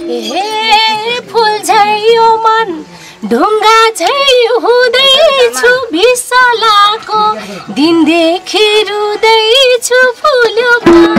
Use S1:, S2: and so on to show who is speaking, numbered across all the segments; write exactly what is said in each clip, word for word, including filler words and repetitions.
S1: हे फुल झैयो मन ढुङ्गा झै हुँदैछु भिसलाको दिनदेखि रुँदैछु फुल्यो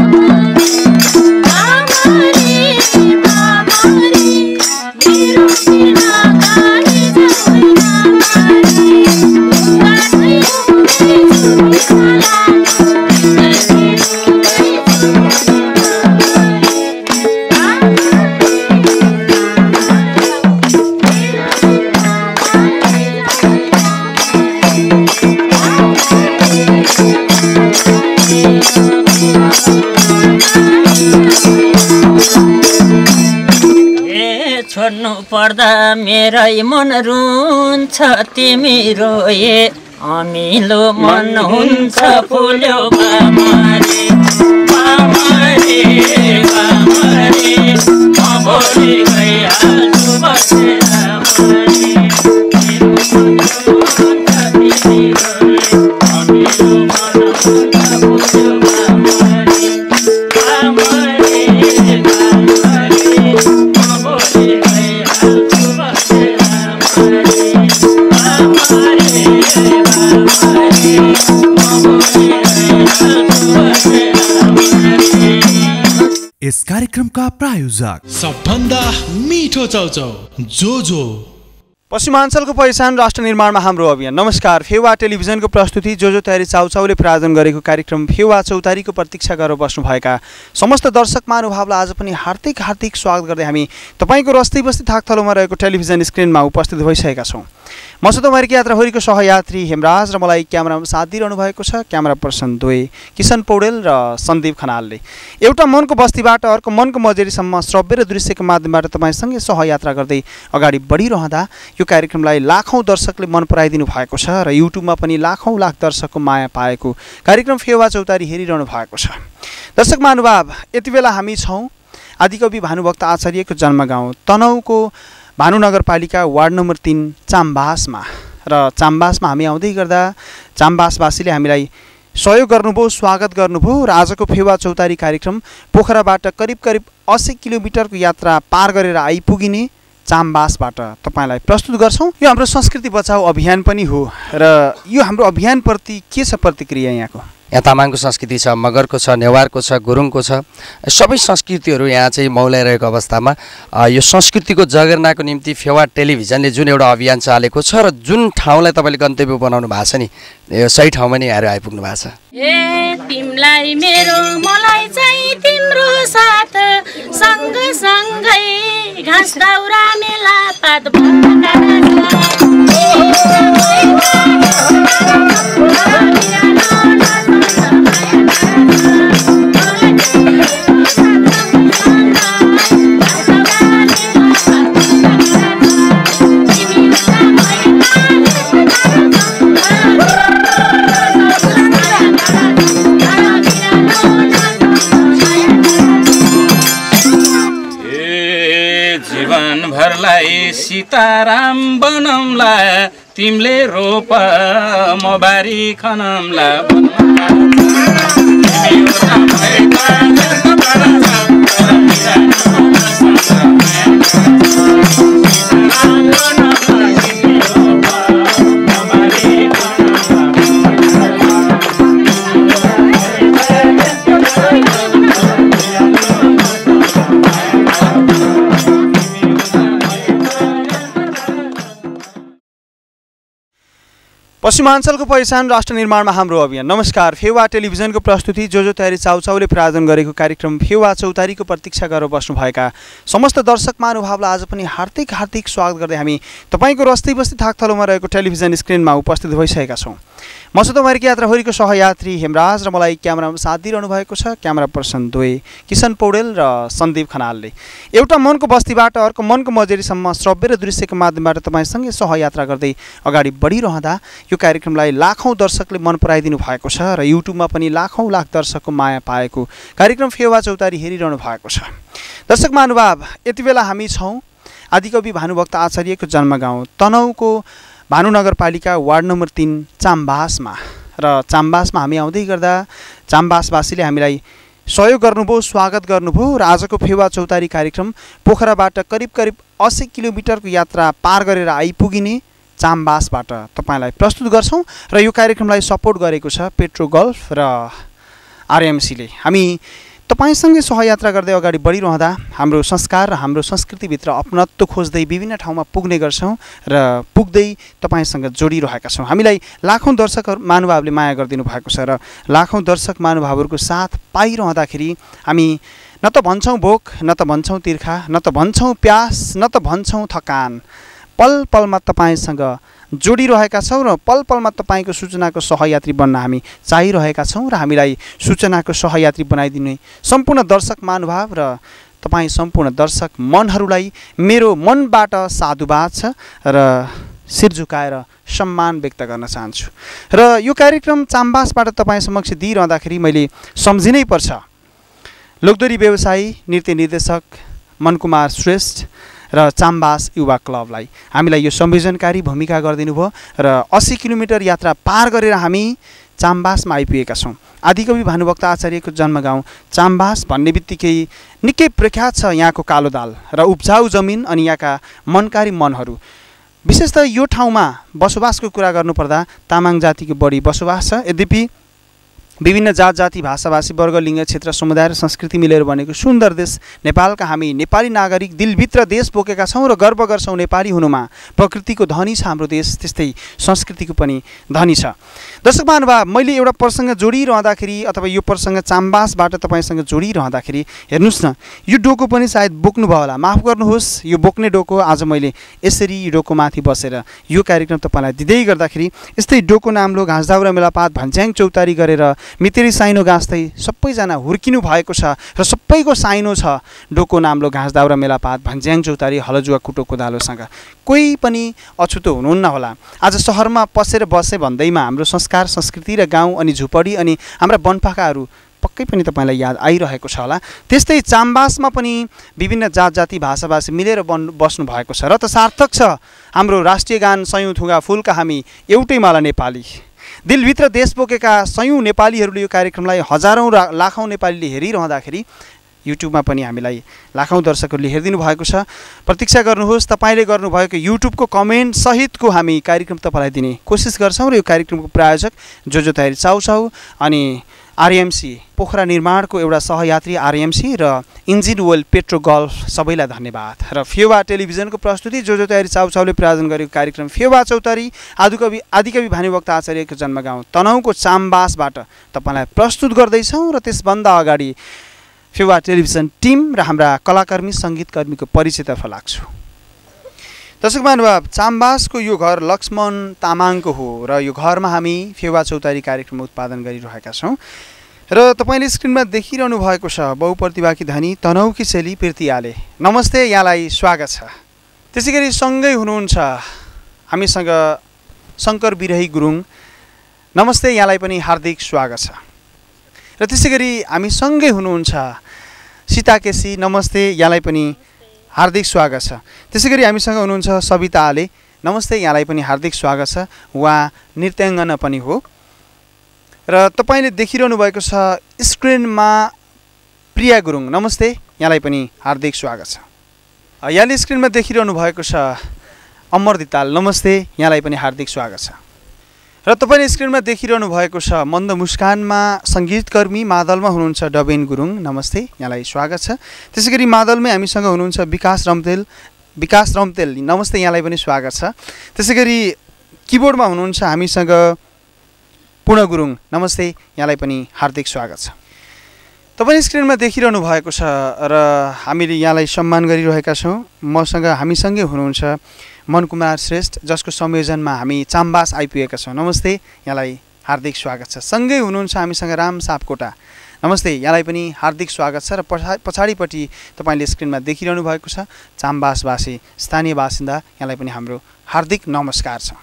S2: छोड्नु पर्दा मेरै मन रुन्छ तिमी रोए अमिलो मन हुन्छ फुल्यो बामरे बामरे बामरे म भोलि गइहाल्छु बसेर मरे अमिलो मन हुन्छ फुल्यो बामरे बामरे बामरे म भोलि
S3: इस कार्यक्रम का प्रायोजक
S4: सबभन्दा मिठो चौचौ जोजो।
S5: पश्चिमाञ्चलको पहिचान राष्ट्र निर्माणमा हाम्रो अभियान। नमस्कार, फेवा टेलिभिजनको प्रस्तुति जोजो तयारी चाउचाउले प्रायोजन गरेको कार्यक्रम फेवा चौतारीको प्रतीक्षा गरेर बस्नुभएका समस्त दर्शक महानुभावलाई आज पनि हार्दिक हार्दिक स्वागत गर्दै हामी तपाईँको रस्ती बस्ती थाकथलोमा रहेको टेलिभिजन स्क्रिनमा उपस्थित भइसकेका छौँ। म सतोमारीको यात्राहोरीको सहयात्री हेमराज र मलाई क्यामेरामा साथ दिइरहनु भएको छ क्यामेरा पर्सन दुवै किसन पौडेल र सन्दीप खनालले। एउटा मनको बस्तीबाट अर्को मनको मजेरीसम्म श्रव्य र दृश्यको माध्यमबाट तपाईँसँगै सहयात्रा गर्दै अगाडि बढिरहँदा यो कार्यक्रमलाई लाखौँ दर्शकले मन पराइदिनु भएको छ र युट्युबमा पनि लाखौँ लाख दर्शकको माया पाएको कार्यक्रम फेवा चौतारी हेरिरहनु भएको छ। दर्शक महानुभाव, यति बेला हामी छौँ आदिकवि भानुभक्त आचार्यको जन्मगाउँ तनहुँको भानु नगरपालिका वार्ड नम्बर तीन चाम्बासमा र चाम्बासमा हामी आउँदै गर्दा चाम्बासवासीले हामीलाई सहयोग गर्नुभयो, स्वागत गर्नुभयो र आजको फेवा चौतारी कार्यक्रम पोखराबाट करिब करिब अस्सी किलोमिटरको यात्रा पार गरेर आइपुगिने चाम्बासबाट तपाईँलाई प्रस्तुत गर्छौँ। यो हाम्रो संस्कृति बचाऊ अभियान पनि हो र यो हाम्रो अभियानप्रति के छ प्रतिक्रिया यहाँको?
S6: यहाँ तामाङको संस्कृति छ, मगरको छ, नेवारको छ, गुरुङको छ, सबै संस्कृतिहरू यहाँ चाहिँ मौलाइरहेको अवस्थामा यो संस्कृतिको जगेर्नाको निम्ति फेवा टेलिभिजनले जुन एउटा अभियान चालेको छ र जुन ठाउँलाई तपाईँले गन्तव्य बनाउनु भएको छ नि, यो सही ठाउँमा नै आएर आइपुग्नु भएको छ।
S1: ए तिमलाई मेरो मलाई चाहिँ तिम्रो साथ सँग सँगै घाँस दाउरा मेला पात
S2: भरलाई सीताराम बनौला तिमीले रोप म बारी खनौला
S5: पश्चिमाञ्चलको पहिचान राष्ट्र निर्माणमा हाम्रो अभियान। नमस्कार, फेवा टेलिभिजनको प्रस्तुति जोजो तयारी चाउचाउले प्रायोजन गरेको कार्यक्रम फेवा चौतारीको प्रतीक्षा गरेर बस्नुभएका समस्त दर्शक महानुभावलाई आज पनि हार्दिक हार्दिक स्वागत गर्दै हामी तपाईँको रस्ती बस्ती थाकथलोमा रहेको टेलिभिजन स्क्रिनमा उपस्थित भइसकेका छौँ। म सतोमारीको यात्राहोरीको सहयात्री हेमराज र मलाई क्यामेरामा साथ दिइरहनु भएको छ क्यामेरा पर्सन दुवै किसन पौडेल र सन्दीप खनालले। एउटा मनको बस्तीबाट अर्को मनको मजेरीसम्म श्रव्य र दृश्यको माध्यमबाट तपाईँसँगै सहयात्रा गर्दै अगाडि बढिरहँदा यो कार्यक्रमलाई लाखौँ दर्शकले मन पराइदिनु भएको छ र युट्युबमा पनि लाखौँ लाख दर्शकको माया पाएको कार्यक्रम फेवा चौतारी हेरिरहनु भएको छ। दर्शक महानुभाव, यति बेला हामी छौँ आदिकवि भानुभक्त आचार्यको जन्मगाउँ तनहुँको भानु नगरपालिका वार्ड नम्बर तीन चाम्बासमा र चाम्बासमा हामी आउँदै गर्दा चाम्बासवासीले हामीलाई सहयोग गर्नुभयो, स्वागत गर्नुभयो र आजको फेवा चौतारी कार्यक्रम पोखराबाट करिब करिब अस्सी किलोमिटरको यात्रा पार गरेर आइपुगिने चाम्बासबाट तपाईँलाई प्रस्तुत गर्छौँ र यो कार्यक्रमलाई सपोर्ट गरेको छ पेट्रो गल्फ र आरएमसीले। हामी तपाईँसँगै सहयात्रा गर्दै अगाडि बढिरहँदा हाम्रो संस्कार र हाम्रो संस्कृतिभित्र अपनत्व खोज्दै विभिन्न ठाउँमा पुग्ने गर्छौँ र पुग्दै तपाईँसँग जोडिरहेका छौँ। हामीलाई लाखौँ दर्शक महानुभावले माया गरिदिनु भएको छ र लाखौँ दर्शक महानुभावहरूको साथ पाइरहँदाखेरि हामी न त भन्छौँ भोक, न त भन्छौँ तिर्खा, न त भन्छौँ प्यास, न त भन्छौँ थकान, पल पलमा तपाईँसँग जोडिरहेका छौँ र पल पलमा तपाईँको सूचनाको सहयात्री बन्न हामी चाहिरहेका छौँ र हामीलाई सूचनाको सहयात्री बनाइदिने सम्पूर्ण दर्शक महानुभाव र तपाईँ सम्पूर्ण दर्शक मनहरूलाई मेरो मनबाट साधुवाद छ र शिर झुकाएर सम्मान व्यक्त गर्न चाहन्छु। र यो कार्यक्रम चाम्बासबाट तपाईँ समक्ष दिइरहँदाखेरि मैले सम्झिनै पर्छ लोकदोरी व्यवसायी नृत्य निर्देशक मनकुमार श्रेष्ठ र चाम्बास युवा क्लबलाई। हामीलाई यो संयोजनकारी भूमिका गरिदिनु भयो र अस्सी किलोमिटर यात्रा पार गरेर हामी चाम्बासमा आइपुगेका छौँ। आदिकवि भानुभक्त आचार्यको जन्मगाउँ चाम्बास भन्ने बित्तिकै निकै प्रख्यात छ यहाँको कालो दाल र उब्जाउ जमिन अनि यहाँका मनकारी मनहरू। विशेष त यो ठाउँमा बसोबासको कुरा गर्नुपर्दा तामाङ जातिको बढी बसोबास छ। यद्यपि विभिन्न जात जाति भाषाभाषी वर्ग लिङ्ग क्षेत्र समुदाय र संस्कृति मिलेर बनेको सुन्दर देश नेपालका हामी नेपाली नागरिक दिलभित्र देश बोकेका छौँ र गर्व गर्छौँ नेपाली हुनुमा। प्रकृतिको धनी छ हाम्रो देश, त्यस्तै संस्कृतिको पनि धनी छ। दर्शक महानुभाव, मैले एउटा प्रसङ्ग जोडिरहँदाखेरि अथवा यो प्रसङ्ग चाम्बासबाट तपाईँसँग जोडिरहँदाखेरि हेर्नुहोस् न, यो डोको पनि सायद बोक्नुभयो होला, माफ गर्नुहोस्। यो बोक्ने डोको आज मैले यसरी यो डोकोमाथि बसेर यो कार्यक्रम तपाईँलाई दिँदै गर्दाखेरि यस्तै डोको नाम्लो घाँसदाउरा मेलापात भन्ज्याङ चौतारी गरेर मितेरी साइनो गाँच्दै सबैजना हुर्किनु भएको छ र सबैको साइनो छ डोको नाम्लो घाँसदाउरा मेलापात भन्ज्याङ चौतारी हलजुवा कुटो कोदालोसँग। कोही पनि अछुतो हुनुहुन्न होला। आज सहरमा पसेर बसे भन्दैमा हाम्रो संस्कार संस्कृति र गाउँ अनि झुपडी अनि हाम्रा वनपाखाहरू पक्कै पनि तपाईँलाई याद आइरहेको छ होला। त्यस्तै चाम्बासमा पनि विभिन्न जात जाति भाषाभाषी मिलेर बन् बस्नु भएको छ र त सार्थक छ हाम्रो राष्ट्रिय गान सयौँ थुगा फुलका हामी एउटै माला नेपाली। दिलभित्र देश बोकेका सयौँ नेपालीहरूले यो कार्यक्रमलाई हजारौँ लाखौँ नेपालीले हेरिरहँदाखेरि युट्युबमा पनि हामीलाई लाखौँ दर्शकहरूले हेरिदिनु भएको छ। प्रतीक्षा गर्नुहोस्, तपाईँले गर्नुभएको युट्युबको कमेन्ट सहितको हामी कार्यक्रम तपाईँलाई दिने कोसिस गर्छौँ र यो कार्यक्रमको प्रायोजक जो जो तयारी चाउचाउ अनि आरएमसी पोखरा निर्माणको एउटा सहयात्री आरएमसी र इन्जिन ओइल पेट्रो गल्फ सबैलाई धन्यवाद। र फेवा टेलिभिजनको प्रस्तुति जो जो तयारी चाउचाउले प्रायोजन गरेको कार्यक्रम फेवा चौतारी आदिकवि आदिकवि भानुभक्त आचार्यको जन्मगाउँ तनहुँको चाम्बासबाट तपाईँलाई प्रस्तुत गर्दैछौँ र त्यसभन्दा अगाडि फेवा टेलिभिजन टिम र हाम्रा कलाकर्मी सङ्गीतकर्मीको परिचयतर्फ लाग्छु। दर्शक महानुभाव, चाम्बासको यो घर लक्ष्मण तामाङको हो र यो घरमा हामी फेवा चौतारी कार्यक्रम उत्पादन गरिरहेका छौँ र तपाईँले स्क्रिनमा देखिरहनु भएको छ बहुप्रतिभाकी धनी तनहुँकी चेली प्रीति आले। नमस्ते, यहाँलाई स्वागत छ। त्यसै गरी सँगै हुनुहुन्छ हामीसँग शङ्कर बिरही गुरुङ। नमस्ते, यहाँलाई पनि हार्दिक स्वागत छ। र त्यसै गरी हामी सँगै हुनुहुन्छ सीता केसी। नमस्ते, यहाँलाई पनि हार्दिक स्वागत छ। त्यसै गरी हामीसँग हुनुहुन्छ सविता आले। नमस्ते, यहाँलाई पनि हार्दिक स्वागत छ। उहाँ नृत्याङ्गना पनि हो र तपाईँले देखिरहनु भएको छ स्क्रिनमा प्रिया गुरुङ। नमस्ते, यहाँलाई पनि हार्दिक स्वागत छ। यहाँले स्क्रिनमा देखिरहनु भएको छ अमर दिताल। नमस्ते, यहाँलाई पनि हार्दिक स्वागत छ। र तपाईँले स्क्रिनमा देखिरहनु भएको छ मन्द मुस्कानमा सङ्गीतकर्मी मादलमा हुनुहुन्छ डबेन गुरुङ। नमस्ते, यहाँलाई स्वागत छ। त्यसै गरी मादलमै हामीसँग हुनुहुन्छ विकास रम्तेल। विकास रम्तेल, नमस्ते, यहाँलाई पनि स्वागत छ। त्यसै गरी किबोर्डमा हुनुहुन्छ हामीसँग पूर्ण गुरुङ। नमस्ते, यहाँलाई पनि हार्दिक स्वागत छ। तपाईँ स्क्रिनमा देखिरहनु भएको छ र हामीले यहाँलाई सम्मान गरिरहेका छौँ। मसँग हामीसँगै हुनुहुन्छ मनकुमार श्रेष्ठ, जसको संयोजनमा हामी चाम्बास आइपुगेका छौँ। नमस्ते, यहाँलाई हार्दिक स्वागत छ। सँगै हुनुहुन्छ हामीसँग राम सापकोटा। नमस्ते, यहाँलाई पनि हार्दिक स्वागत छ। र पछा पछाडिपट्टि तपाईँले स्क्रिनमा देखिरहनु भएको छ चाम्बासवासी स्थानीय बासिन्दा, यहाँलाई पनि हाम्रो हार्दिक नमस्कार छ।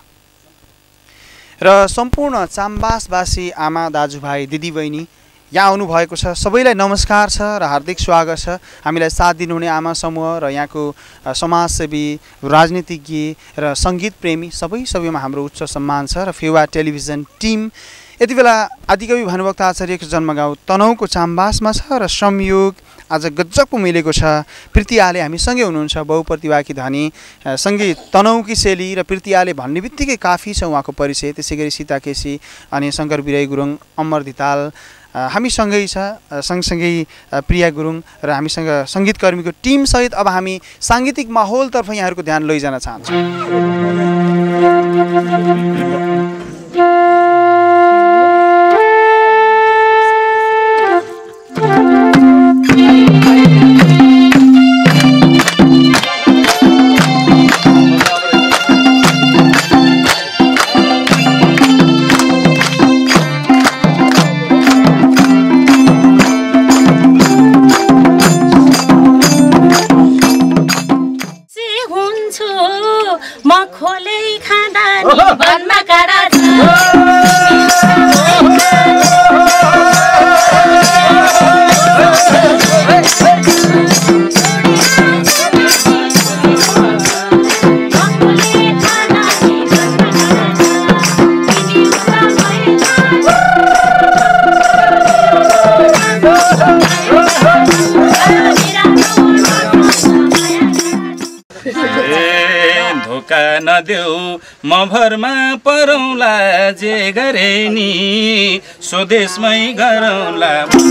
S5: र सम्पूर्ण चाम्बासवासी आमा दाजुभाइ दिदीबहिनी यहाँ आउनुभएको छ, सबैलाई नमस्कार छ र हार्दिक स्वागत छ। हामीलाई साथ दिनुहुने आमा समूह र यहाँको समाजसेवी, राजनीतिज्ञ र सङ्गीत प्रेमी सबै सबैमा हाम्रो उच्च सम्मान छ। र फेवा टेलिभिजन टिम यति बेला आदिकवि भानुभक्त आचार्यको जन्मगाउँ तनहुँको चाम्बासमा छ र संयोग आज गजबको मिलेको छ। प्रीति आले हामीसँगै हुनुहुन्छ, बहुप्रतिभाकी धनी, सँगै तनहुँकी शैली र प्रीति आले भन्ने बित्तिकै काफी छ उहाँको परिचय। त्यसै गरी सीता केसी अनि शङ्कर बिराई गुरुङ, अमर धिताल हामीसँगै छ, सँगसँगै प्रिया गुरुङ र हामीसँग सङ्गीतकर्मीको टिमसहित अब हामी साङ्गीतिक माहौलतर्फ यहाँहरूको ध्यान लैजान चाहन्छौँ।
S2: नदेऊ म भरमा परौँला जे गरे नि स्वदेशमै गरौँला।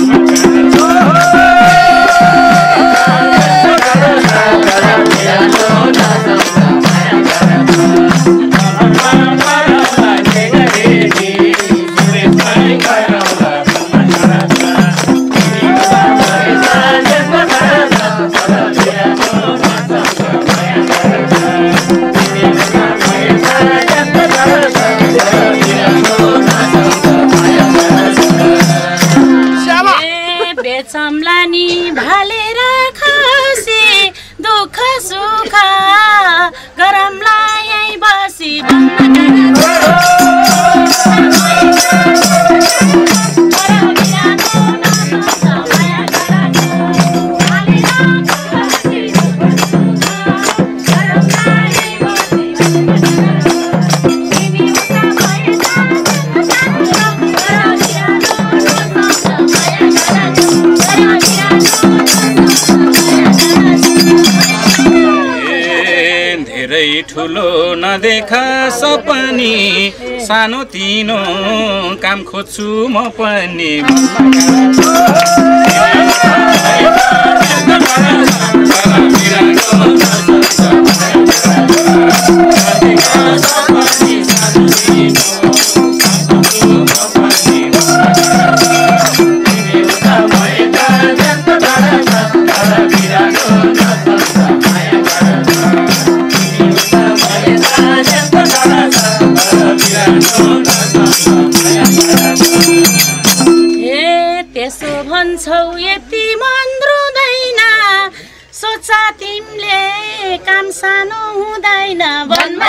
S1: बेचम्लानी भालेर खसी दुःख सुख गरमला यही बसी
S2: ठुलो नदेखा सपनी सानो तिनो काम खोज्छु म पनि।
S1: त्यसो भन्छौ यति मन रुँदैन, सोचा तिमीले काम सानो हुँदैन। वनमा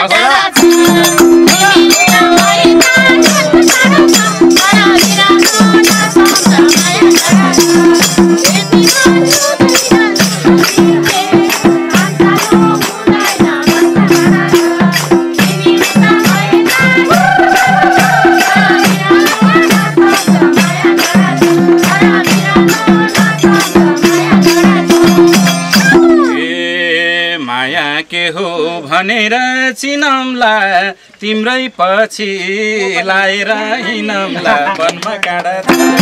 S2: के हो भनेर चिनौला तिम्रै पछि लाएर हिँडौला। वनमा काँडा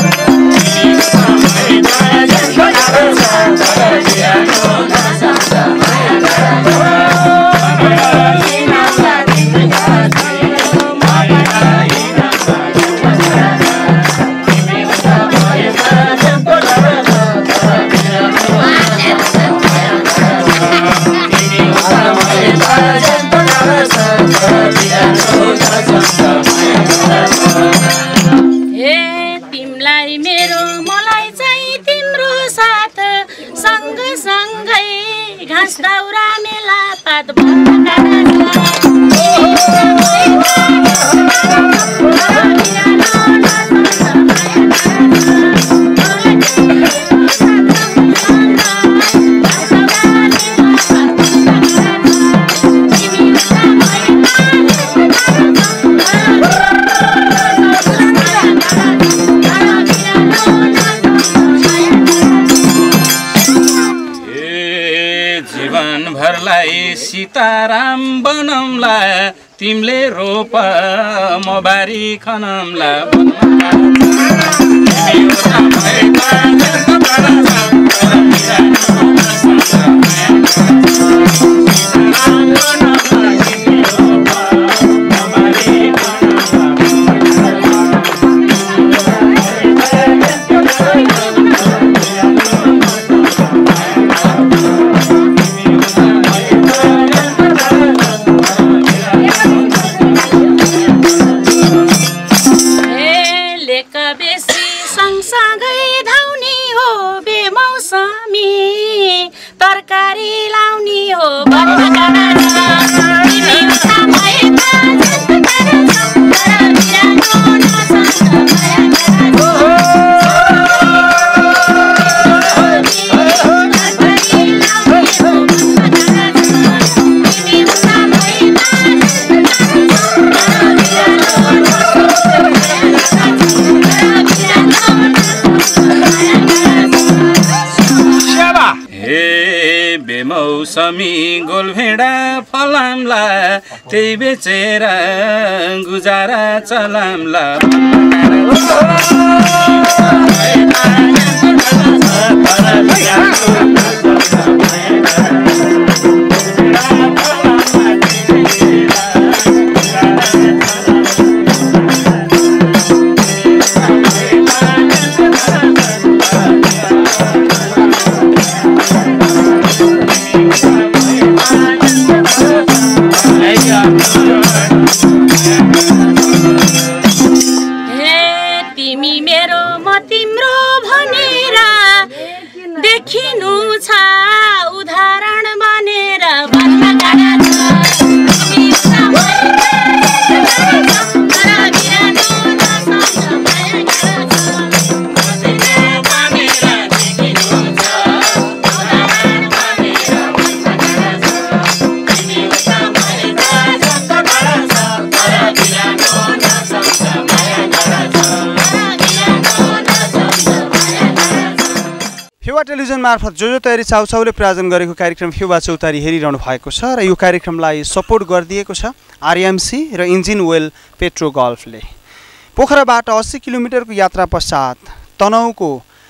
S1: ए तिमलाई मेरो मलाई चाहिँ तिम्रो साथ सँग सँगै घाँस दाउरा मेला पात
S2: घरलाई सीताराम बनौला तिमीले रोप म बारी खनौला मौसमी गोलभेडा फलामला त्यही बेचेर गुजारा चलामला
S5: टेलिभिजन मार्फत जो जो तयारी चाउचाउले प्रायोजन गरेको कार्यक्रम फेवा चौतारी हेरिरहनु भएको छ र यो कार्यक्रमलाई सपोर्ट गरिदिएको छ आरएमसी र इन्जिन ओइल पेट्रो गल्फले। पोखराबाट अस्सी किलोमिटरको यात्रा पश्चात तनहुँको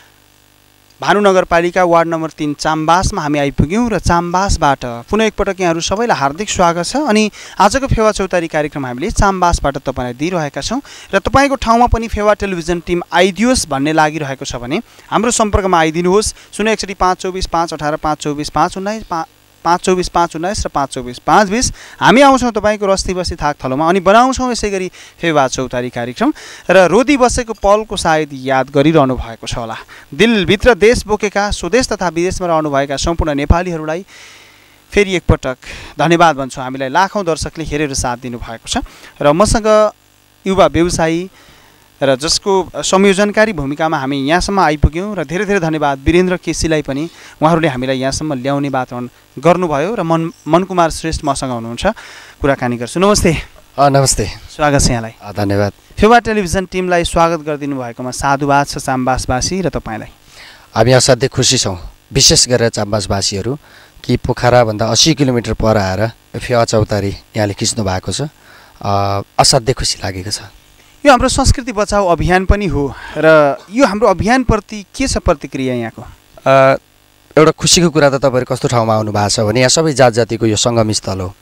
S5: भानु नगरपालिका वार्ड नम्बर तीन चाम्बासमा हामी आइपुग्यौँ र चाम्बासबाट पुनः एकपटक यहाँहरू सबैलाई हार्दिक स्वागत छ। अनि आजको फेवा चौतारी कार्यक्रम हामीले चाम्बासबाट तपाईँलाई दिइरहेका छौँ र तपाईँको ठाउँमा पनि फेवा टेलिभिजन टिम आइदियोस् भन्ने लागिरहेको छ भने हाम्रो सम्पर्कमा आइदिनुहोस्। शून्य एकसठी पाँच चौबिस पाँच अठार पाँच चौबिस पाँच उन्नाइस पा पाँच चौबिस पाँच उन्नाइस र पाँच चौबिस पाँच बिस हामी आउँछौँ तपाईँको रस्ती बस्ती थाक थलोमा अनि बनाउँछौँ यसै गरी फेवा चौतारी कार्यक्रम र रोदी बसेको पलको सायद याद गरिरहनु भएको छ होला। दिलभित्र देश बोकेका स्वदेश तथा विदेशमा रहनुभएका सम्पूर्ण नेपालीहरूलाई फेरि एकपटक धन्यवाद भन्छु। हामीलाई लाखौँ दर्शकले हेरेर साथ दिनुभएको छ र मसँग युवा व्यवसायी र जसको संयोजनकारी भूमिकामा हामी यहाँसम्म आइपुग्यौँ र धेरै धेरै धन्यवाद वीरेन्द्र केसीलाई पनि, उहाँहरूले हामीलाई यहाँसम्म ल्याउने वातावरण गर्नुभयो र मन मनकुमार श्रेष्ठ मसँग हुनुहुन्छ, कुराकानी गर्छु। नमस्ते।
S6: नमस्ते,
S5: स्वागत छ यहाँलाई।
S6: धन्यवाद।
S5: फेवा टेलिभिजन टिमलाई स्वागत गरिदिनु भएकोमा साधुवाद छ चाम्बासवासी र तपाईँलाई।
S6: हामी असाध्यै खुसी छौँ, विशेष गरेर चाम्बासवासीहरू कि पोखराभन्दा अस्सी किलोमिटर पर आएर फेवा चौतारी यहाँले खिच्नु भएको छ। असाध्यै खुसी लागेको छ।
S5: यो हाम्रो संस्कृति बचाऊ अभियान पनि हो र यो हाम्रो अभियानप्रति के छ प्रतिक्रिया यहाँको?
S6: एउटा खुसीको कुरा त तपाईँहरू कस्तो ठाउँमा आउनु भएको छ भने यहाँ सबै जात जातिको यो सङ्गम स्थल हो।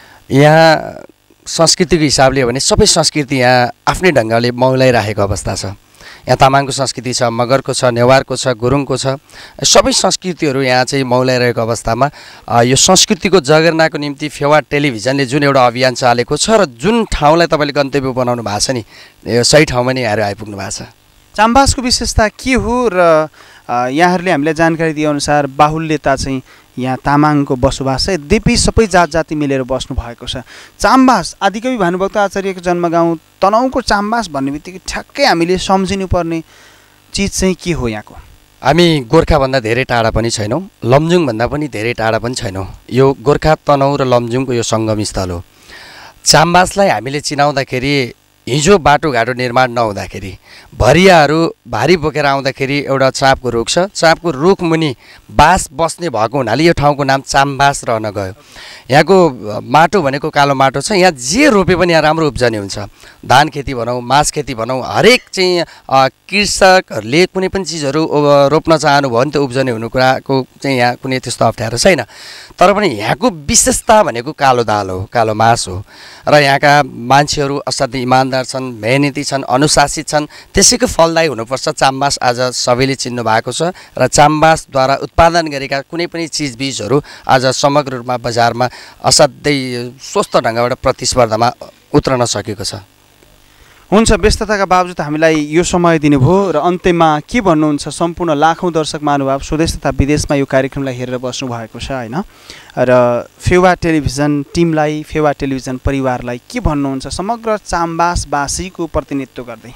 S6: यहाँ संस्कृतिको हिसाबले हो भने सबै संस्कृति यहाँ आफ्नै ढङ्गले मौलाइराखेको अवस्था छ। यहाँ तामाङको संस्कृति छ, मगरको छ, नेवारको छ, गुरुङको छ, सबै संस्कृतिहरू यहाँ चाहिँ मौलाइरहेको अवस्थामा यो संस्कृतिको जगेर्नाको निम्ति फेवा टेलिभिजनले जुन एउटा अभियान चालेको छ र जुन ठाउँलाई तपाईँले गन्तव्य बनाउनु भएको छ नि, यो सही ठाउँमा नै यहाँहरू आइपुग्नु भएको छ।
S5: चाम्बासको विशेषता के हो र यहाँहरूले हामीलाई जानकारी दिएअनुसार बाहुल्यता चाहिँ यहाँ तामाङको बसोबास छ, यद्यपि सबै जात जाति मिलेर बस्नु भएको छ। चाम्बास आदिकवि भानुभक्त आचार्यको जन्मगाउँ तनहुँको चाम्बास भन्ने बित्तिकै ठ्याक्कै हामीले सम्झिनुपर्ने चिज चाहिँ के हो यहाँको?
S6: हामी गोर्खाभन्दा धेरै टाढा पनि छैनौँ, लमजुङभन्दा पनि धेरै टाढा पनि छैनौँ। यो गोर्खा, तनहुँ र लमजुङको यो सङ्गम स्थल हो। चाम्बासलाई हामीले चिनाउँदाखेरि हिजो बाटोघाटो निर्माण नहुँदाखेरि भरियाहरू भारी बोकेर आउँदाखेरि एउटा चाँपको रुख छ, चाँपको रुख मुनि बाँस बस्ने भएको हुनाले यो ठाउँको नाम चाम्बास रहन गयो। यहाँको माटो भनेको कालो माटो छ, यहाँ जे रोपे पनि यहाँ राम्रो उब्जनी हुन्छ। धान खेती भनौँ, मास खेती भनौँ, हरेक चाहिँ कृषकहरूले कुनै पनि चिजहरू रोप्न चाहनु भयो भने त्यो उब्जनी हुनु कुराको चाहिँ यहाँ कुनै त्यस्तो अप्ठ्यारो छैन। तर पनि यहाँको विशेषता भनेको कालो दाल हो, कालो मास हो र यहाँका मान्छेहरू असाध्यै इमान्दार छन्, मेहनती छन्, अनुशासित छन्। त्यसैको फलदायी हुनुपर्छ चाम्बास आज सबैले चिन्नु भएको छ र चाम्बासद्वारा उत्पादन गरेका कुनै पनि चिजबिजहरू आज समग्र रूपमा बजारमा असाध्यै स्वस्थ ढङ्गबाट प्रतिस्पर्धामा उत्रन सकेको छ।
S5: हुन्छ, व्यस्तताका बावजुद हामीलाई यो समय दिनुभयो र अन्त्यमा के भन्नुहुन्छ सम्पूर्ण लाखौँ दर्शक महानुभाव स्वदेश तथा विदेशमा यो कार्यक्रमलाई हेरेर बस्नु भएको छ होइन, र फेवा टेलिभिजन टिमलाई, फेवा टेलिभिजन परिवारलाई के भन्नुहुन्छ समग्र चाम्बासवासीको प्रतिनिधित्व गर्दै?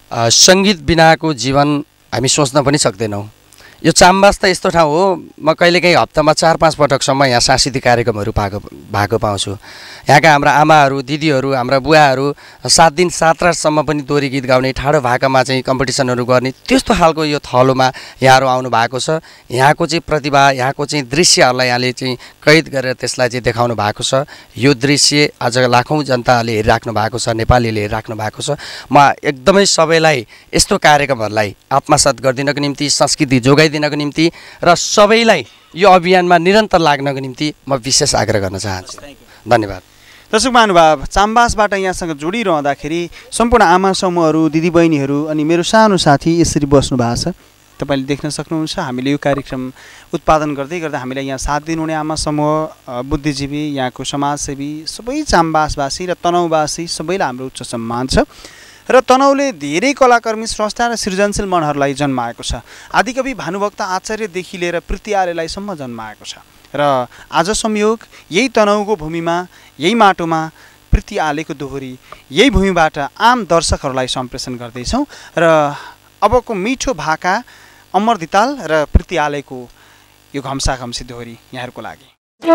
S6: सङ्गीत बिनाको जीवन हामी सोच्न पनि सक्दैनौँ। यो चाम्बास त यस्तो ठाउँ हो, म कहिलेकाहीँ हप्तामा चार पाँच पटकसम्म यहाँ सांस्कृतिक कार्यक्रमहरू भएको भएको पाउँछु। यहाँका हाम्रा आमाहरू, दिदीहरू, हाम्रा बुवाहरू सात दिन सात रातसम्म पनि दोहोरी गीत गाउने, ठाडो भाकामा चाहिँ कम्पिटिसनहरू गर्ने, त्यस्तो खालको यो थलोमा यहाँहरू आउनु भएको छ। यहाँको चाहिँ प्रतिभा, यहाँको चाहिँ दृश्यहरूलाई यहाँले चाहिँ कैद गरेर त्यसलाई चाहिँ देखाउनु भएको छ। यो दृश्य आज लाखौँ जनताले हेरिराख्नु भएको छ, नेपालीले हेरिराख्नु भएको छ। म एकदमै सबैलाई यस्तो कार्यक्रमहरूलाई आत्मसात गरिदिनको निम्ति, संस्कृति जोगाइदिनको निम्ति र सबैलाई यो अभियानमा निरन्तर लाग्नको निम्ति म विशेष आग्रह गर्न चाहन्छु। धन्यवाद।
S5: दर्शक महानुभाव, चाम्बासबाट यहाँसँग जोडिरहँदाखेरि सम्पूर्ण आमा समूहहरू, दिदीबहिनीहरू अनि मेरो सानो साथी यसरी बस्नु भएको छ। तपाईँले देख्न सक्नुहुन्छ हामीले यो कार्यक्रम उत्पादन गर्दै गर्दा हामीलाई यहाँ साथ दिनुहुने आमा समूह, बुद्धिजीवी, यहाँको समाजसेवी, सबै चाम्बासवासी र तनहुँवासी सबैलाई हाम्रो उच्च सम्मान छ। र तनहुँले धेरै कलाकर्मी, स्रष्टा र सृजनशील मनहरूलाई जन्माएको छ। आदिकवि भानुभक्त आचार्यदेखि लिएर प्रीति आर्यलाईसम्म जन्माएको छ। र आज संयोग यही तनहुँको भूमिमा, यही माटोमा प्रीति आर्यको दोहोरी यही भूमिबाट आम दर्शकहरूलाई सम्प्रेषण गर्दैछौँ। र अबको मिठो भाका अमर धिताल र प्रीति आर्यको यो घम्सा घम्सी दोहोरी यहाँहरूको लागि।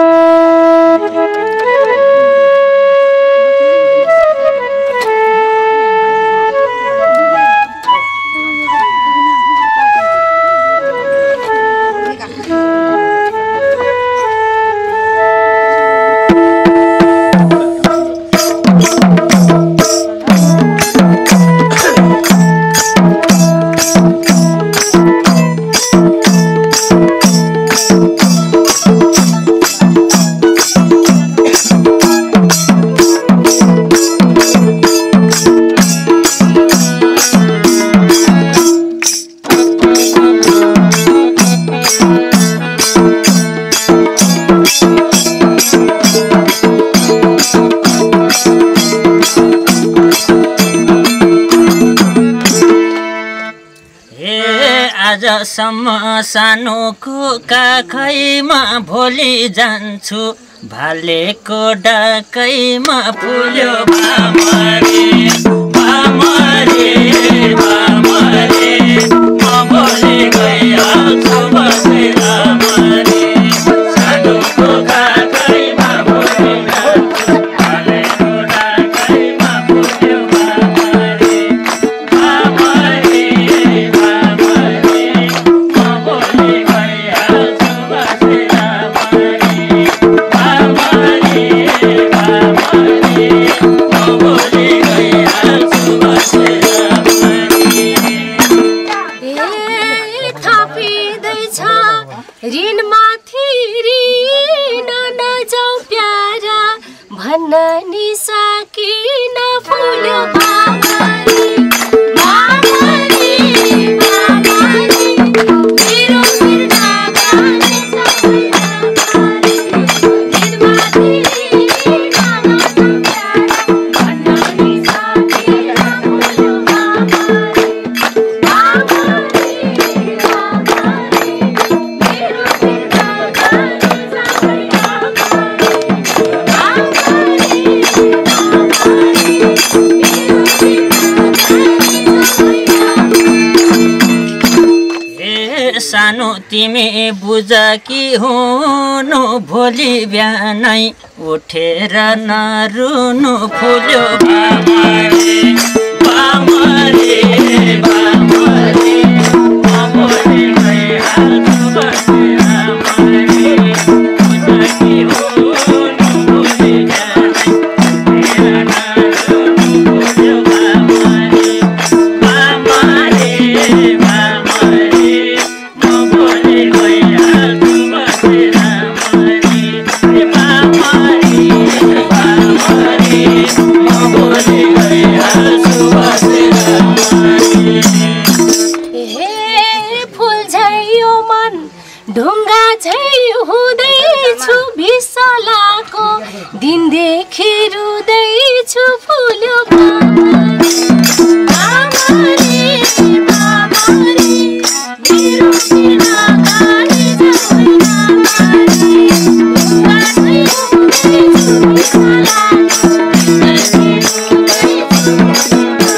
S7: आजसम्म सानोको काखैमा भोलि जान्छु, भालेको डाकैमा फुल्यो भामरे भामरे भामरे, म भोलि गइहाल्छु बसेर मरे। सानोको काखैमा भोलि जान्छु, भालेको डाकैमा फुल्यो भामरे भामरे भामरे, म भोलि गइहाल्छु बसेर मरे। भामरे भामरे, म भोलि गइहाल्छु बसेर मरे।
S1: थपिँदैछ ऋणमाथि ऋण नजाऊ प्यारा, भन्न नि सकिन फुल्यो भामरे भामरे भामरे, मेरो बिर्ना गाने सबै भामरे। ऋणमाथि ऋण नजाऊ प्यारा, भन्न नि सकिन फुल्यो भामरे भामरे भामरे, मेरो बिर्ना गाने सबै भामरे भामरे भामरे, मेरो
S7: तिमी बुझ कि हुनु भोलि बिहानै उठेर नरुनु फुल्यो बामरे बामरे बामरे बामरे गइहाल्छु बसेर मरे बुझ कि हुनु भोलि बिहानै उठेर नरुनु फुल्यो बामरे बामरे बामरे म भोलि गइहाल्छु बसेर मरे बामरे बामरे म भोलि गइहाल्छु बसेर मरे
S8: हे फुल झैयो मन ढुङ्गा झै हुँदैछु भिसलाको दिनदेखि रुँदैछु फुल्यो बामरे बामरे मेरो सिराकाले झै बामरे ढुङ्गा झै हुँदैछु भिसलाको दिनदेखि रुँदैछु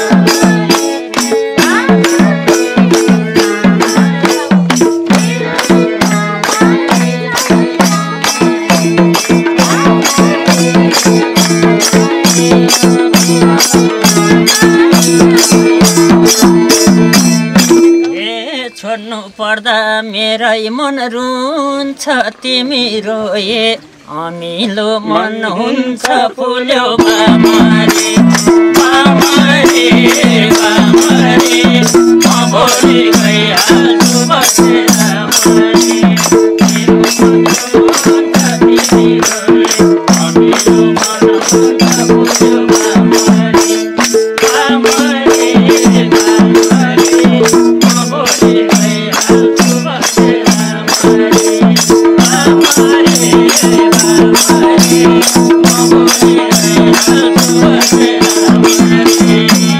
S7: छोड्नु पर्दा मेरै मन रुन्छ तिमी रोए अमिलो मन हुन्छ फुल्यो बामरे बामरे बामरे म भोलि गइहाल्छु बसेर मरे मेरो मन रुन्छ तिमी रोए अमिलो मन हुन्छ फुल्यो बामरे बामरे बामरे म भोलि गइहाल्छु बसेर मरे बामरे बामरे म भोलि गइहाल्छु बसेर मरे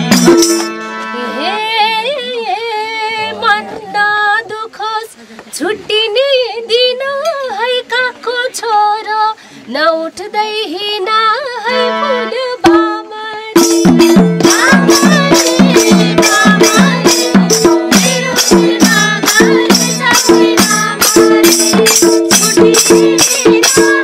S8: हे मन्दा दुखोस् छुट्टिने दिन है काको छोरो नउठ्दै हिँडा है फुल बामरे बामरे बामरे मेरो सिराकाले झै बामरे छुट्टिने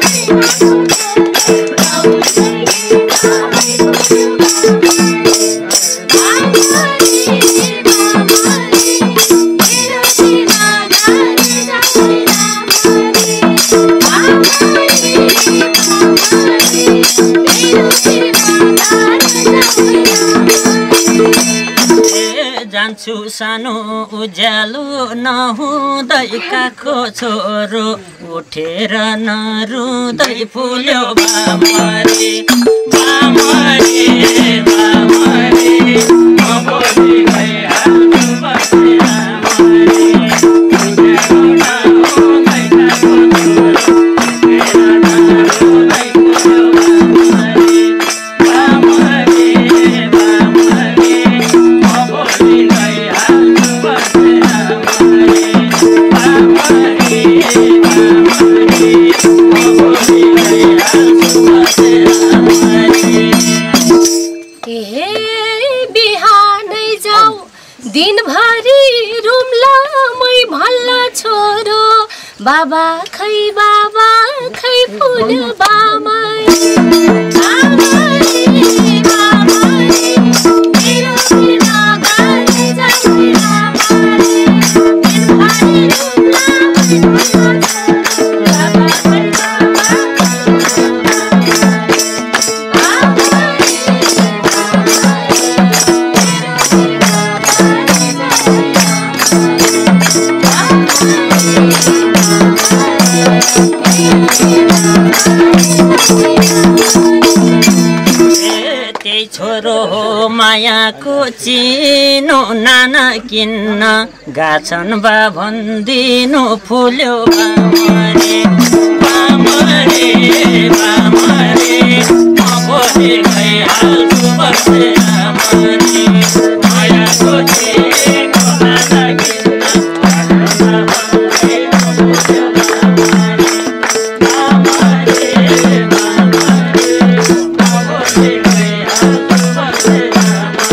S7: जान्छु सानो उज्यालो नहुँदै काखो छोरो उठेर नरुँदै फुल्यो बामरे बामरे बामरे म भोलि गइहाल्छु बसेर मरे उज्यालो नहुँदै काखो छोरो उठेर नरुँदै फुल्यो बामरे बामरे बामरे म भोलि गइहाल्छु बसेर मरे बामरे बामरे म भोलि गइहाल्छु बसेर मरे
S8: हे बिहानै जाऊ दिनभरि रुम्ला मै भल्ला छोरो बाबा खै बाबा खै फुल बामरे बामरे बामरे मेरो सिराकाले झै बामरे दिनभरि रुम्ला मै भल्ला छोरो बाबा खै बाबा
S7: त्यही छोरो हो मायाको चिनो नाना किन्न गाछन् बा भन्दिनु फुल्यो बामरे बामरे बामरे म भोलि गइहाल्छु बसेर मरे मायाको चिनो नाना किन्न गाछन् बा भन्दिनु फुल्यो बामरे बामरे बामरे म भोलि गइहाल्छु बसेर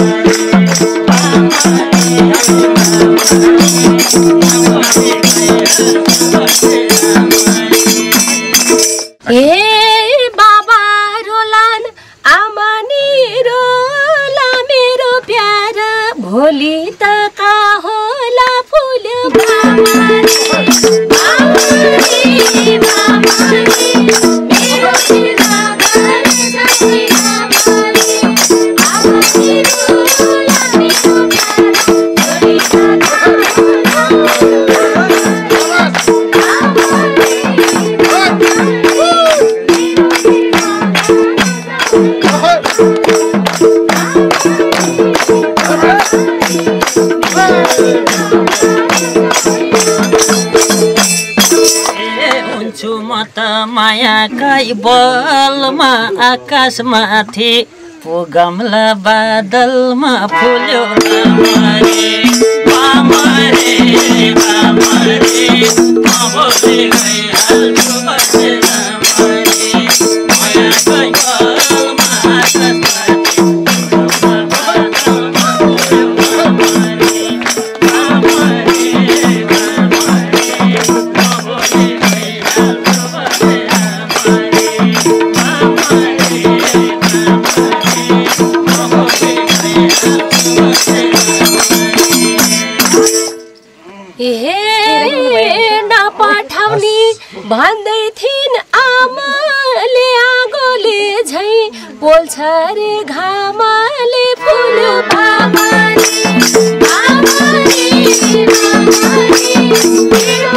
S7: मरे बामरे बामरे म भोलि गइहाल्छु
S8: ए बाबा रोलान आमा नि रोला मेरो प्यारा भोलि त का होला फुल्यो
S7: मायाकै बलमा आकाशमाथि पुगमला बादलमा फुल्यो बामरे बामरे बामरे मबोले गइहाल्छु बसेर मरे मायाकै बलमा आकाशमाथि पुगमला
S8: भन्दै थिइन् आमाले आगोले झै पोल्छ रे घामले फुल्यो बामरे बामरे बामरे मेरो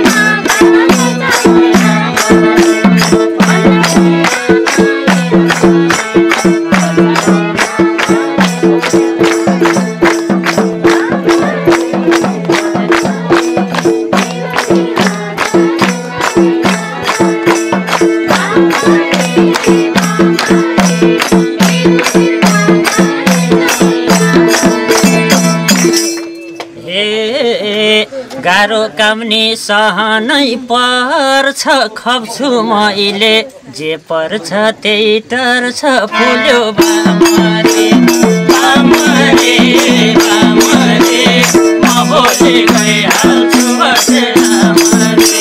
S7: गाह्रो कामनी सहनै पर्छ खप्छु मैले जे पर्छ त्यही टर्छ फुल्यो बामरे बामरे बामरे मबोले गइहाल्छु बसेर मरे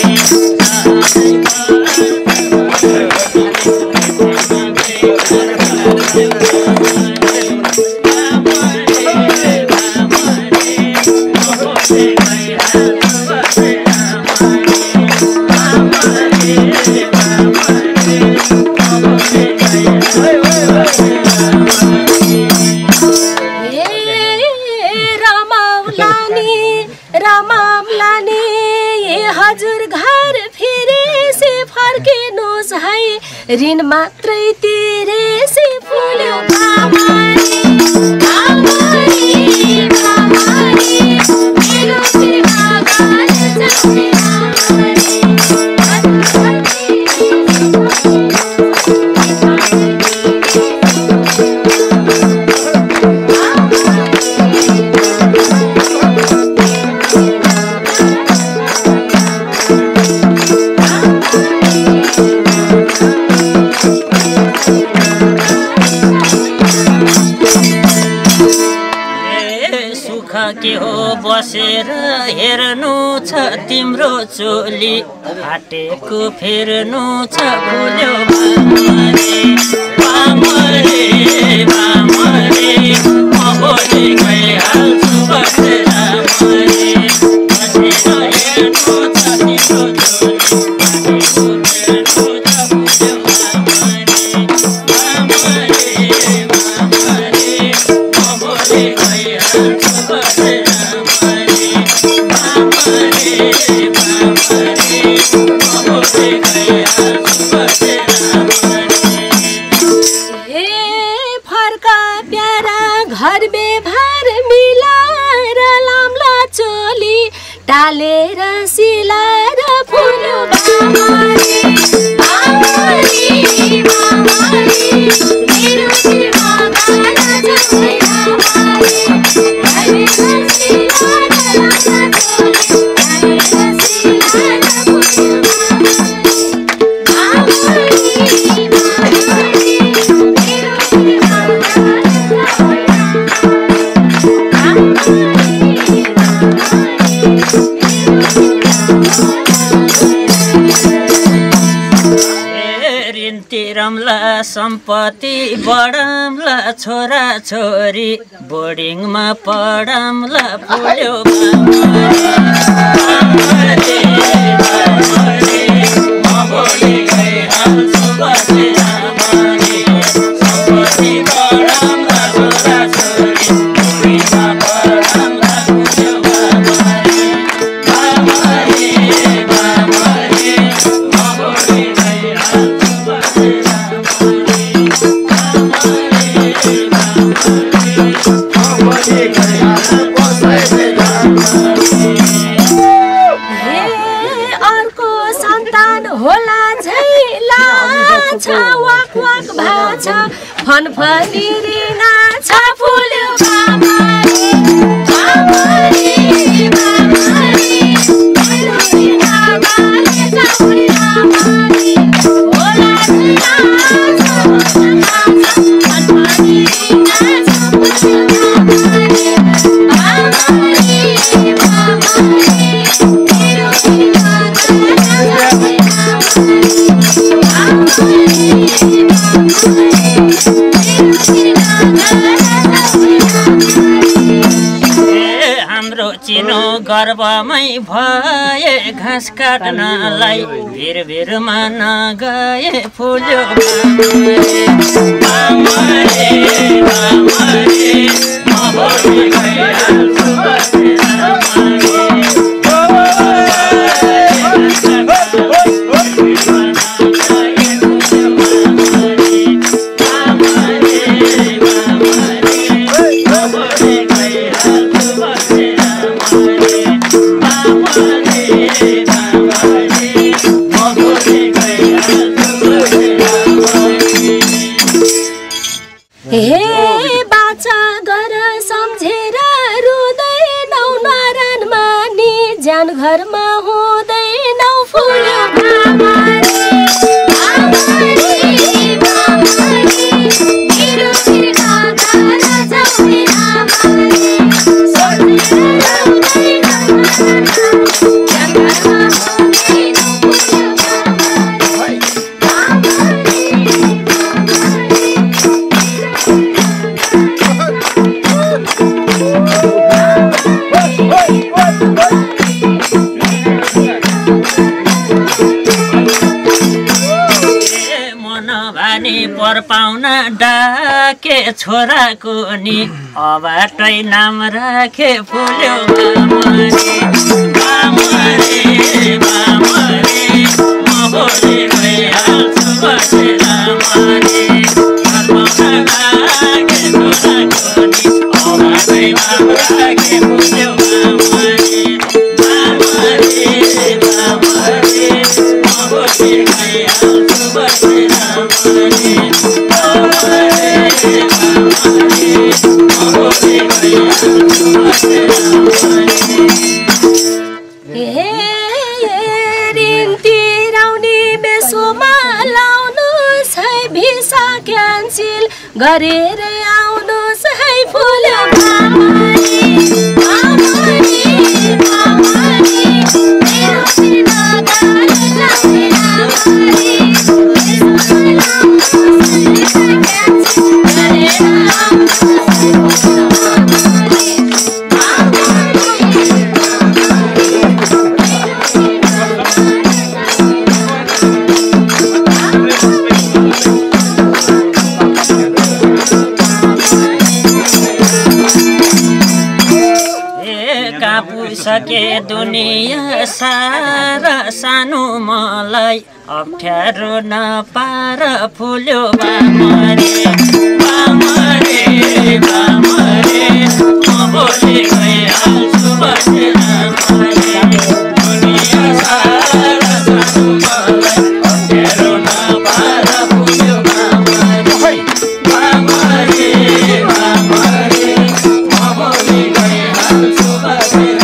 S7: ऋण मात्रै तिरेसे फुल्यो बामरे बामरे बामरे मेरो बिर्बागान जस्तै के हो बसेर हेर्नु छ तिम्रो चोली फाटेको फेर्नु छ फुल्यो बामरे बामरे बामरे मबोले गइहाल्छु बसेर मरे बसेर हेर्नु छ तिम्रो चोली फाटेको फेर्नु छ फुल्यो बामरे बामरे मबोले गइहाल्छु बसेर मरे बामरे बामरे मबोले गइहाल्छु बसेर तिरौँला सम्पत्ति बढाउँला छोरा छोरी बोर्डिङमा पढाउँला फुल्यो
S8: फनफनी रिना छ फुल्यो बामरी बामरी बामरी मेरो रिना गाले छ फुल्यो बामरी होला रिना छ फनफनी रिना छ फुल्यो बामरी बामरी बामरी मेरो रिना गाले छ फुल्यो बामरी
S7: हाम्रो चिनो गर्वमै भए घाँस काट्नलाई भिर भिरमा नगए फुल्यो
S8: हे बाचा गर सम्झेर रुँदैनौ नारायण मानी ज्यान घरमा हुँदैनौ फुल्यो बामरी बामरी बामरी मेरो बिर्खा घर जाउने रामरी सोचेर रुँदैनौ ज्यान घरमा हुँदैनौ फुल्यो
S7: पर पाउन डाके छोराको नि अबाटै नाम राखे फुल्यो बामरी बामरी बामरी म भोलि गइहाल्छु बसेर मरी पर पाउन डाके छोराको नि अबाटै नाम राखे फुल्यो बामरी बामरी बामरी म भोलि गइहाल्छु बसेर मरी
S8: ऋण तिराउने बेसोमा लाउनुहोस् है भिसा क्यान्सिल गरेर आउनुहोस् है फुल्यो बामरी बामरी बामरी मेरो बिना गाले जाने रामरी
S7: सके दुनिया सारा सानो मलाई अप्ठ्यारो नपार फुल्यो बामरी बामरी बामरी म भोलि गइहाल्छु बसेर मरी दुनिया सारा सानो मलाई अप्ठ्यारो नपार फुल्यो बामरी बामरी बामरी म भोलि गइहाल्छु बसेर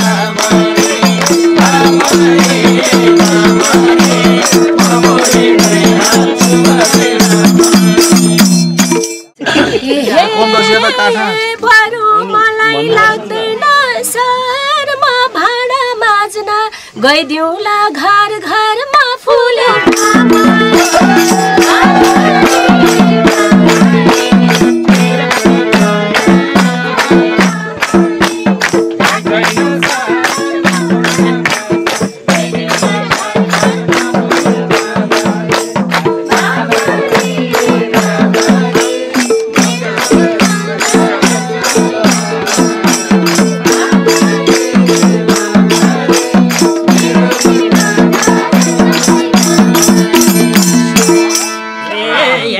S8: बरु मलाई लाग्दैन शहरमा भाडा माझ्न गइदिउँला घर घरमा फुल्यो बामरी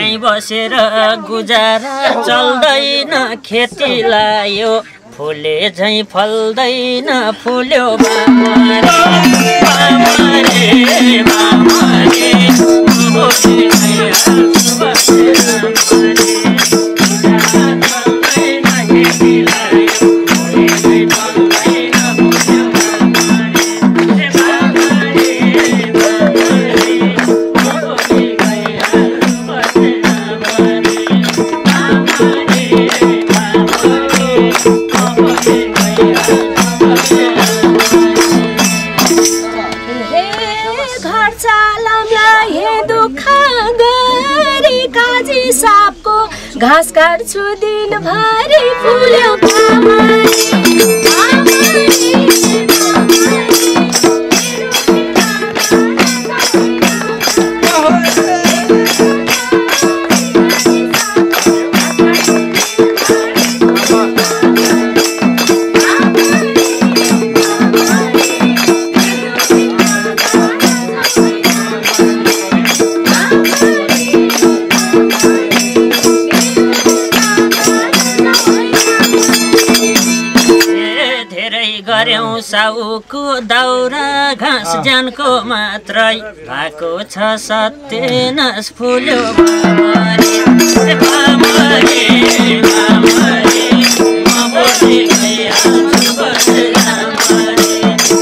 S7: झैँ बसेर गुजारा चल्दैन खेतीलाई यो फुले झैँ फल्दैन फुल्यो बामरे बामरे बामरे
S8: घाँस काट्छु दिनभरि फुल्यो
S7: साउको दाउरा घाँस ज्यानको मात्रै भएको छ सत्यनाश फुल्यो बामरे बामरे बामरे म बसी गइहाल्छु बसरामरे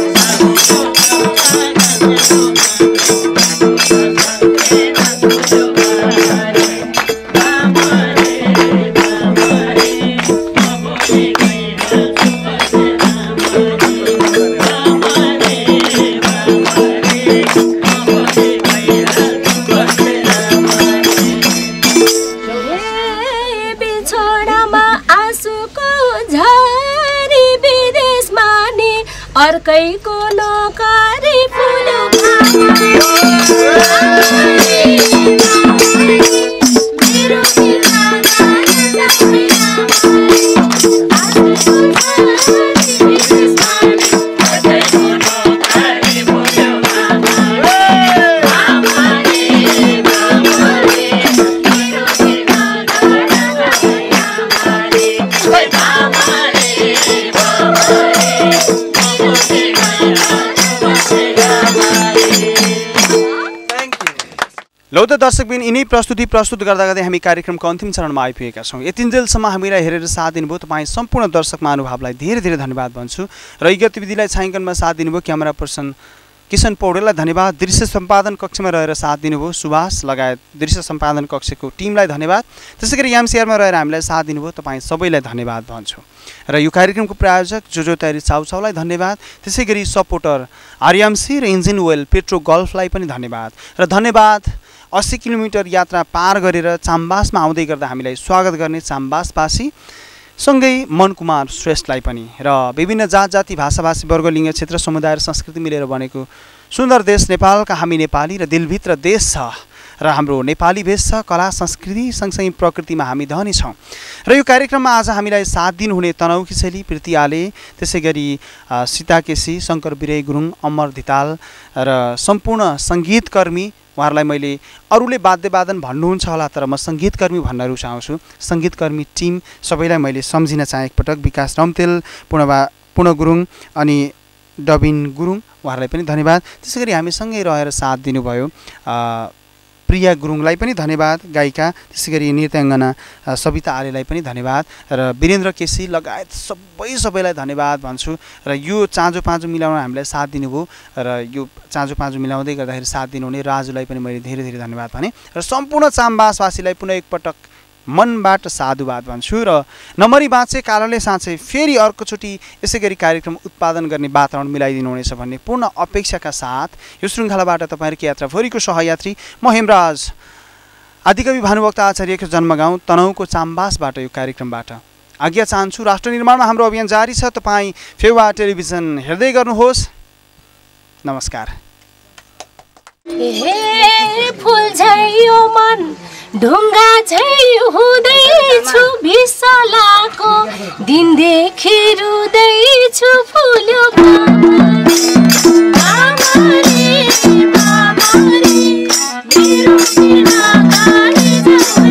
S8: अर्कैको नोकरी फुल्यो
S5: लौ त दर्शकबिन यिनै प्रस्तुति प्रस्तुत गर्दा गर्दै हामी कार्यक्रमको अन्तिम चरणमा आइपुगेका छौँ। यतिन्जेलसम्म हामीलाई हेरेर साथ दिनुभयो तपाईँ सम्पूर्ण दर्शक महानुभावलाई धेरै धेरै धन्यवाद भन्छु र यी गतिविधिलाई छायाङ्कनमा साथ दिनुभयो क्यामेरा पर्सन किशन पौडेललाई धन्यवाद। दृश्य सम्पादन कक्षमा रहेर साथ दिनुभयो सुभाष लगायत दृश्य सम्पादन कक्षको टिमलाई धन्यवाद। त्यसै गरी एमसिआरमा रहेर हामीलाई साथ दिनुभयो तपाईँ सबैलाई धन्यवाद भन्छु र यो कार्यक्रमको प्रायोजक जोजो तयारी चाउचाउलाई धन्यवाद। त्यसै गरी सपोर्टर आर्यामसी र इन्जिन ओइल पेट्रो गल्फलाई पनि धन्यवाद र धन्यवाद अस्सी किलोमिटर यात्रा पार गरेर चाम्बासमा आउँदै गर्दा हामीलाई स्वागत गर्ने चाम्बासवासी सँगै मनकुमार श्रेष्ठलाई पनि र विभिन्न जात जाति भाषाभाषी वर्ग लिङ्ग क्षेत्र समुदाय र संस्कृति मिलेर बनेको सुन्दर देश नेपालका हामी नेपाली र दिलभित्र देश छ र हाम्रो नेपाली भेष छ। कला संस्कृति सँगसँगै प्रकृतिमा हामी धनी छौँ र यो कार्यक्रममा आज हामीलाई साथ दिनुहुने तनहु खिसेली प्रीति आले त्यसै गरी सीता केसी शङ्कर बिरई गुरुङ अमर धिताल र सम्पूर्ण सङ्गीतकर्मी उहाँहरूलाई मैले अरूले वाद्यवादन भन्नुहुन्छ होला तर म सङ्गीतकर्मी भन्न रुचाउँछु। सङ्गीतकर्मी टिम सबैलाई मैले सम्झिन चाहे एकपटक विकास रम्तेल पूर्णबा पूर्ण गुरुङ अनि डबिन गुरुङ उहाँहरूलाई पनि धन्यवाद। त्यसै गरी हामीसँगै रहेर साथ दिनुभयो प्रिया गुरुङलाई पनि धन्यवाद गायिका। त्यसै गरी नृत्याङ्गना सविता आलेलाई पनि धन्यवाद र वीरेन्द्र केसी लगायत सबै सबैलाई धन्यवाद भन्छु र यो चाँजो पाँजो मिलाउन हामीलाई साथ दिनुभयो र यो चाँजो पाँजो मिलाउँदै गर्दाखेरि साथ दिनुहुने राजुलाई पनि मैले धेरै धेरै धन्यवाद भने र सम्पूर्ण चाम्बासवासीलाई पुनः एकपटक मनबाट साधुवाद भन्छु र नमरी बाँचे कालले साँचे फेरि अर्कोचोटि यसै गरी कार्यक्रम उत्पादन गर्ने वातावरण मिलाइदिनुहुनेछ भन्ने पूर्ण अपेक्षाका साथ यो श्रृङ्खलाबाट तपाईँहरूको यात्राभरिको सहयात्री म हेमराज आदिकवि भानुभक्त आचार्यको जन्मगाउँ तनहुको चाम्बासबाट यो कार्यक्रमबाट आज्ञा चाहन्छु। राष्ट्र निर्माणमा हाम्रो अभियान जारी छ। तपाईँ फेवा टेलिभिजन हेर्दै गर्नुहोस्। नमस्कार।
S8: हे फुल झैयो मन ढुङ्गा झै हुँदैछु भिसलाको दिनदेखि रुँदैछु फुल्यो बामरे बामरे मेरो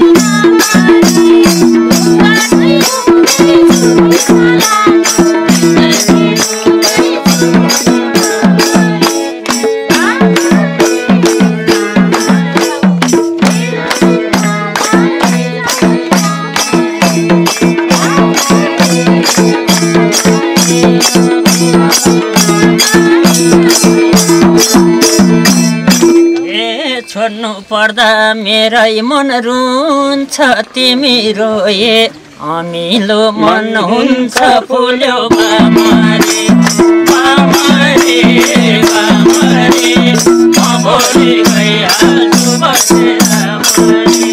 S7: भन्नु पर्दा मेरै मन रुन्छ तिमी रोए अमिलो मन हुन्छ फुल्यो बामरे बामरे बामरे म भोलि गइहाल्छु बसेर मरे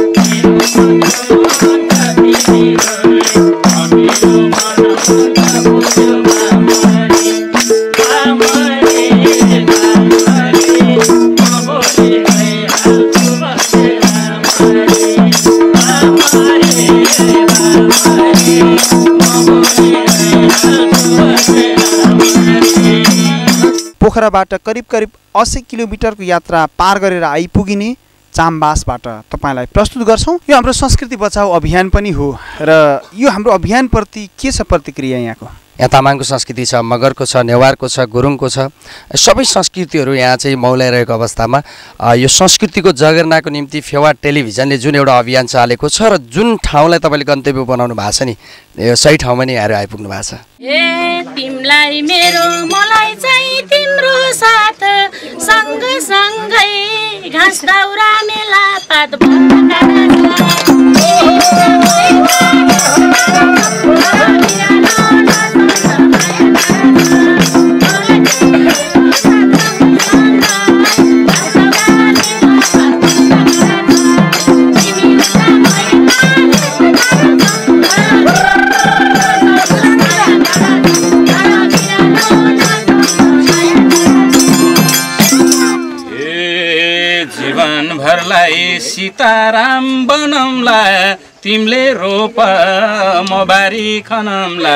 S7: अमिलो मन हुन्छ फुल्यो बामरे बामरे बामरे म भोलि गइहाल्छु बसेर मरे बामरे
S5: पोखराबाट करिब करिब अस्सी किलोमिटरको यात्रा पार गरेर आइपुगिने चामबासबाट तपाईँलाई प्रस्तुत गर्छौँ। यो हाम्रो संस्कृति बचाऊ अभियान पनि हो र यो हाम्रो अभियानप्रति के छ प्रतिक्रिया यहाँको?
S6: यहाँ तामाङको संस्कृति छ, मगरको छ, नेवारको छ, गुरुङको छ, सबै संस्कृतिहरू यहाँ चाहिँ मौलाइरहेको अवस्थामा यो संस्कृतिको जगेर्नाको निम्ति फेवा टेलिभिजनले जुन एउटा अभियान चालेको छ र जुन ठाउँलाई तपाईँले गन्तव्य बनाउनु भएको छ नि यो सही ठाउँमा नै यहाँहरू आइपुग्नु भएको छ।
S1: ए तिमीलाई मेरो मलाई चाहिँ तिम्रो साथ सँग सँगै घाँस दाउरा मेला पात
S2: भरलाई सीताराम बनौला तिमीले रोप म बारी खनौला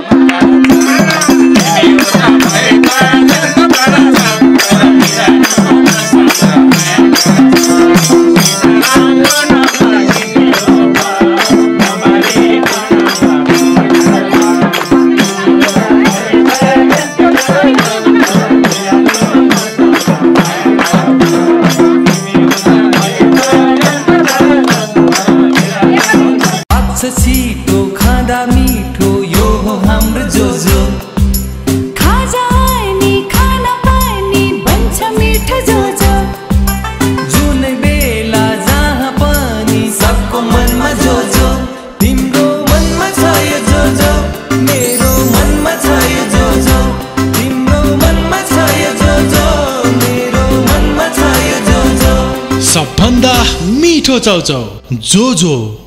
S9: छिटो खाँदा मिठो यो हो हाम्रो जोजो खाजा नि खाना पनि बन्छ मिठो जोजो जुनै बेला जहाँ पनि सबको मनमा जोजो तिम्रो मनमा छ यो जोजो मेरो मनमा छ यो जोजो तिम्रो मनमा छ यो जोजो मेरो मनमा छ यो जोजो
S4: सबभन्दा मिठो चाउचाउ जोजो।